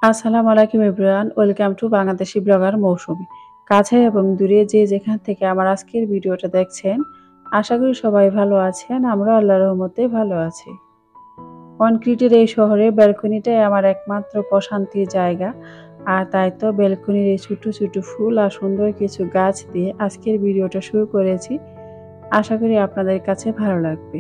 আসসালামু আলাইকুম everyone, welcome to Bangladeshi blogger Mousumi. কাছে এবং দূরে যে যেখান থেকে আমার আজকের ভিডিওটা দেখছেন, আশা করি সবাই ভালো আছেন। আমরা আল্লাহর রহমতে ভালো আছি। কনক্রিটের এই শহরে ব্যালকনিটাই আমার একমাত্র প্রশান্তির জায়গা। আর তাই তো ব্যালকনির এই ছোট ছোট ফুল আর সুন্দর কিছু গাছ দিয়ে আজকের ভিডিওটা শুরু করেছি। আশা করি আপনাদের কাছে ভালো লাগবে।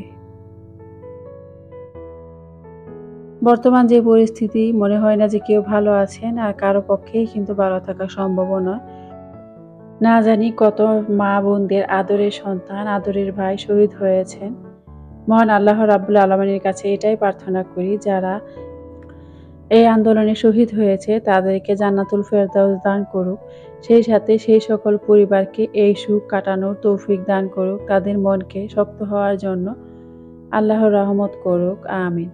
বর্তমান যে পরিস্থিতি, মনে হয় না যে কেউ ভালো আছেন, আর কারো পক্ষেই কিন্তু ভালো থাকা সম্ভবও নয়। না জানি কত মা বোনদের আদরের সন্তান, আদরের ভাই শহীদ হয়েছেন। মহান আল্লাহ রাব্বুল আলামিনের কাছে এটাই প্রার্থনা করি, যারা এই আন্দোলনে শহীদ হয়েছে তাদেরকে জান্নাতুল ফেরদাউস দান করুক। সেই সাথে সেই সকল পরিবারকে এই সুখ কাটানোর তৌফিক দান করুক। তাদের মনকে শক্ত হওয়ার জন্য আল্লাহর রহমত করুক। আমিন।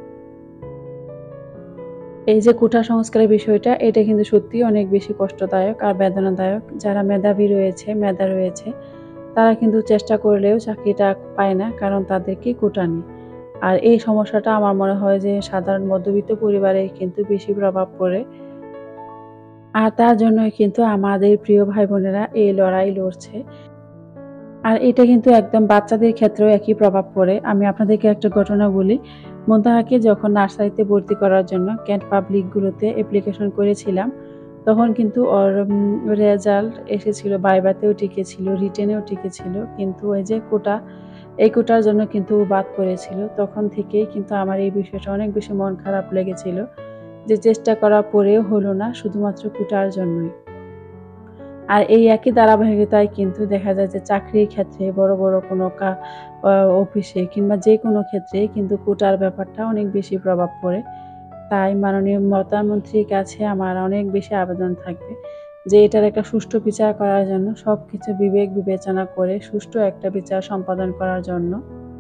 এই যে কোটা সংস্কারের বিষয়টা, এটা কিন্তু সত্যিই অনেক বেশি কষ্টদায়ক আর বেদনাদায়ক। যারা মেধাবী রয়েছে, মেধা রয়েছে, তারা কিন্তু চেষ্টা করলেও চাকরিটা পায় না, কারণ তাদেরকে কোটা নেই। আর এই সমস্যাটা আমার মনে হয় যে সাধারণ মধ্যবিত্ত পরিবারে কিন্তু বেশি প্রভাব পড়ে। আর তার জন্যই কিন্তু আমাদের প্রিয় ভাই বোনেরা এই লড়াই লড়ছে। আর এটা কিন্তু একদম বাচ্চাদের ক্ষেত্রেও একই প্রভাব পড়ে। আমি আপনাদেরকে একটা ঘটনা বলি। মুনতাহাকে যখন নার্সারিতে ভর্তি করার জন্য কেন্ট পাবলিকগুলোতে অ্যাপ্লিকেশন করেছিলাম, তখন কিন্তু ওর রেজাল্ট এসেছিল, ভাইভাতেও টিকেছিল, রিটেনেও টিকেছিল। কিন্তু ওই যে কোটা, এই কোটার জন্য কিন্তু ও বাদ পড়েছিল। তখন থেকেই কিন্তু আমার এই বিষয়টা অনেক বেশি মন খারাপ লেগেছিল, যে চেষ্টা করার পরেও হলো না শুধুমাত্র কোটার জন্যই। আর এই একই ধারাবাহিকতায় কিন্তু দেখা যায় যে চাকরির ক্ষেত্রে বড় বড় কোনো অফিসে কিংবা যেকোনো ক্ষেত্রেই কিন্তু কোটার ব্যাপারটা অনেক বেশি প্রভাব পড়ে। তাই মাননীয় প্রধানমন্ত্রীর কাছে আমার অনেক বেশি আবেদন থাকবে যে এটার একটা সুষ্ঠু বিচার করার জন্য, সবকিছু বিবেক বিবেচনা করে সুষ্ঠু একটা বিচার সম্পাদন করার জন্য।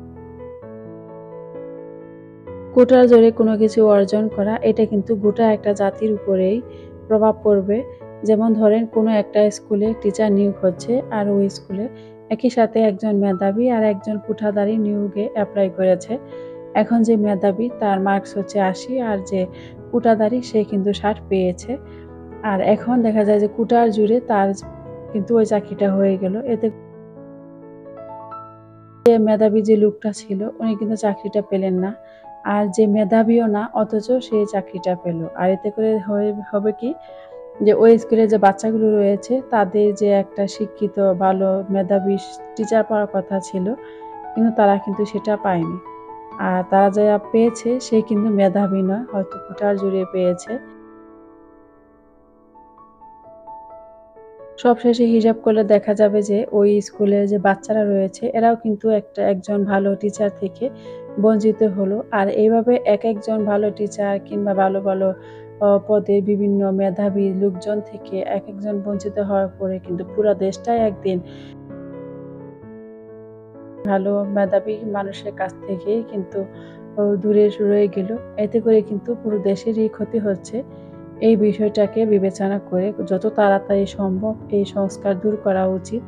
কোটার জোরে কোনো কিছু অর্জন করা, এটা কিন্তু গোটা একটা জাতির উপরেই প্রভাব পড়বে। যেমন ধরেন, কোনো একটা স্কুলে টিচার নিয়োগ হচ্ছে, আর ওই স্কুলে একই সাথে একজন মেধাবী আর একজন কোটাধারী নিয়োগে অ্যাপ্লাই করেছে। এখন যে মেধাবী তার মার্কস হচ্ছে ৮০, আর যে কোটাধারী সে কিন্তু ৬০ পেয়েছে। আর এখন দেখা যায় যে কোটার জোরে তার কিন্তু ওই চাকরিটা হয়ে গেল। এতে যে মেধাবী যে লোকটা ছিল উনি কিন্তু চাকরিটা পেলেন না। আর যে মেধাবীও না, অথচ সে চাকরিটা পেল। আর এতে করে হবে কি, যে ওই স্কুলে যে বাচ্চাগুলো রয়েছে তাদের যে একটা শিক্ষিত ভালো মেধাবী টিচার পাওয়ার কথা ছিল, কিন্তু তারা কিন্তু সেটা পায়নি। আর তারা যা পেয়েছে সে কিন্তু মেধাবী নয়, হয়তো কোটার জোরে পেয়েছে। সবশেষে হিসাব করলে দেখা যাবে যে ওই স্কুলের যে বাচ্চারা রয়েছে এরাও কিন্তু একজন ভালো টিচার থেকে বঞ্চিত হলো। আর এইভাবে একেকজন ভালো টিচার কিংবা ভালো ভালো পদে বিভিন্ন মেধাবী লোকজন থেকে একেকজন বঞ্চিত হওয়ার পরে কিন্তু পুরা দেশটাই একদিন ভালো মেধাবী মানুষের কাছ থেকেই কিন্তু দূরে রয়ে গেল। এতে করে কিন্তু পুরো দেশেরই ক্ষতি হচ্ছে। এই বিষয়টাকে বিবেচনা করে যত তাড়াতাড়ি সম্ভব এই সংস্কার দূর করা উচিত।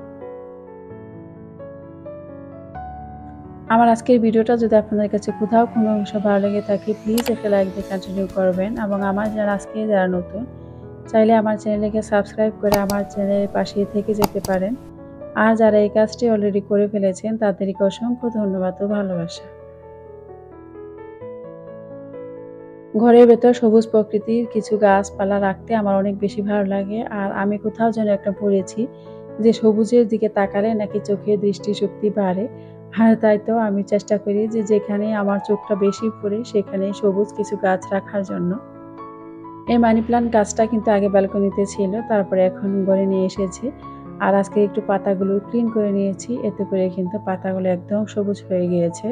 আমার আজকের ভিডিওটা যদি আপনাদের কাছে কোথাও কোনো অংশ ভালো লেগে থাকে, প্লিজ একটা লাইক দিয়ে কন্টিনিউ করবেন। এবং আমার যারা নতুন, চাইলে আমার চ্যানেলকে সাবস্ক্রাইব করে আমার চ্যানেলের পাশেই থেকে যেতে পারেন। আর যারা এই কাজটি অলরেডি করে ফেলেছেন তাদেরকে অসংখ্য ধন্যবাদ ও ভালোবাসা। ঘরের ভেতর সবুজ প্রকৃতির কিছু গাছপালা রাখতে আমার অনেক বেশি ভালো লাগে। আর আমি কোথাও যেন একটা পড়েছি যে সবুজের দিকে তাকালে নাকি চোখের দৃষ্টিশক্তি বাড়ে। আর তাই তো আমি চেষ্টা করি যে যেখানে আমার চোখটা বেশি পড়ে সেখানে সবুজ কিছু গাছ রাখার জন্য। এই মানি প্লান্ট গাছটা কিন্তু আগে ব্যালকনিতে ছিল, তারপরে এখন ঘরে নিয়ে এসেছি। আর আজকে একটু পাতাগুলো ক্লিন করে নিয়েছি, এতে করে কিন্তু পাতাগুলো একদম সবুজ হয়ে গিয়েছে।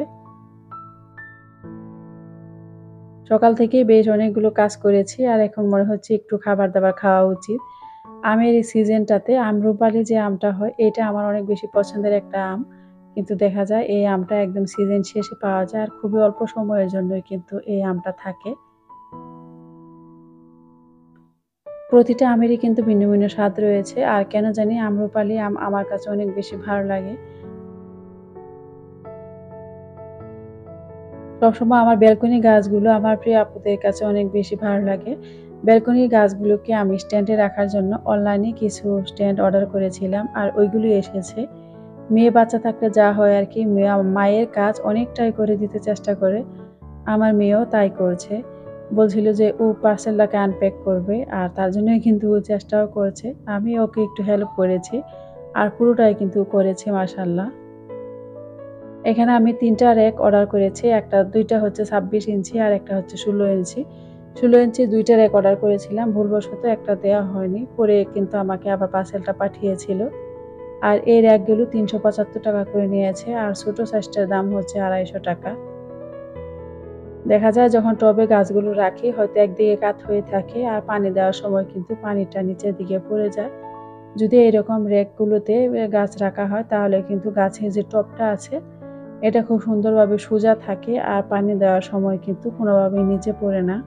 সকাল থেকেই বেশ অনেকগুলো কাজ করেছি, আর এখন মনে হচ্ছে একটু খাবার-দাবার খাওয়া উচিত। আমের এই সিজনটাতে আম্রপালি যে আমটা হয়, এটা আমার অনেক বেশি পছন্দের একটা আম। কিন্তু দেখা যায় এই আমটা একদম সিজন শেষে পাওয়া যায়, আর খুবই অল্প সময়ের জন্যই কিন্তু এই আমটা থাকে। প্রতিটা আমেরই কিন্তু ভিন্ন ভিন্ন স্বাদ রয়েছে, আর কেন জানি আম্রপালি আম আমার কাছে অনেক বেশি ভালো লাগে। সবসময় আমার ব্যালকনি গাছগুলো আমার প্রিয় আপুদের কাছে অনেক বেশি ভালো লাগে। ব্যালকনি গাছগুলোকে আমি স্ট্যান্ডে রাখার জন্য অনলাইনে কিছু স্ট্যান্ড অর্ডার করেছিলাম আর ওইগুলি এসেছে। মেয়ে বাচ্চা থাকলে যা হয় আর কি, মায়ের কাজ অনেকটাই করে দিতে চেষ্টা করে। আমার মেয়েও তাই করছে। বলছিল যে ও পার্সেলটাকে আনপ্যাক করবে আর তার জন্যই কিন্তু ও চেষ্টাও করছে। আমি ওকে একটু হেল্প করেছি। আর পুরোটাই কিন্তু করেছে মাশাআল্লাহ। এখানে আমি ৩ টা র‍্যাক অর্ডার করেছি। ২টা হচ্ছে ২৬ ইঞ্চি আর একটা হচ্ছে ১৬ ইঞ্চি। ১৬ ইঞ্চি ২ টা র‍্যাক অর্ডার করেছিলাম। ভুলবশত একটা দেয়া হয়নি। পরে কিন্তু আমাকে আবার পার্সেলটা পাঠিয়েছিল। আর এই র‍্যাকগুলো ৳৩৭৫ করে নিয়েছে আর ছোট সাইজটার দাম হচ্ছে ৳২৫০। দেখা যায় যখন টবে গাছগুলো রাখি হয়তো একদিকে কাত হয়ে থাকে আর পানি দেওয়ার সময় কিন্তু পানিটা নিচের দিকে পড়ে যায়। যদি এরকম র‍্যাকগুলোতে গাছ রাখা হয় তাহলে কিন্তু গাছের যে টবটা আছে এটা খুব সুন্দরভাবে সোজা থাকে আর পানি দেওয়ার সময় কিন্তু কোনোভাবেই নিচে পড়ে না।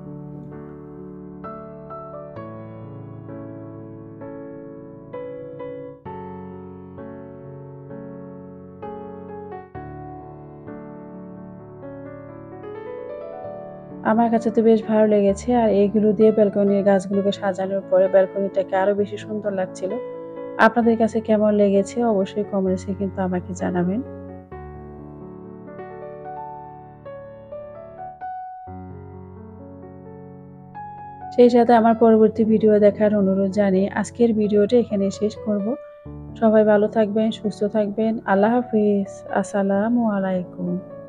আমার কাছে তো বেশ ভালো লেগেছে আর এইগুলো দিয়ে ব্যালকনির গাছগুলোকে সাজানোর পরে ব্যালকনিটাকে আরো বেশি সুন্দর লাগছিল। আপনাদের কাছে কেমন লেগেছে অবশ্যই কমেন্টসে কিন্তু আমাকে জানাবেন। সেই সাথে আমার পরবর্তী ভিডিও দেখার অনুরোধ জানিয়ে আজকের ভিডিওটা এখানেই শেষ করব। সবাই ভালো থাকবেন, সুস্থ থাকবেন। আল্লাহ হাফিজ। আসসালামু আলাইকুম।